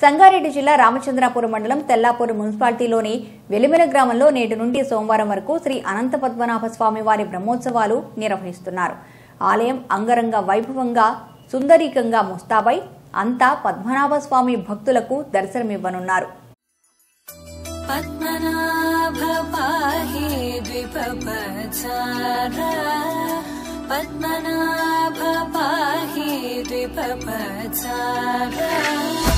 సంగారెడ్డి జిల్లా రామచంద్రాపురం మండలం తెల్లాపూర్ మున్సిపాలిటీలోని వెలిమెల గ్రామంలో నేటి నుండి సోమవారం వరకు శ్రీ అనంత పద్మనాభ స్వామి వారి బ్రహ్మోత్సవాలు నిర్వహిస్తున్నారు. ఆలయం అంగరంగ వైభవంగా సుందరీకంగా ముస్తాబై అంతా పద్మనాభ స్వామి భక్తులకు దర్శనమివ్వనున్నారు. పద్మనాభ పాహి ద్విపపచార పద్మనాభ పాహి ద్విపపచార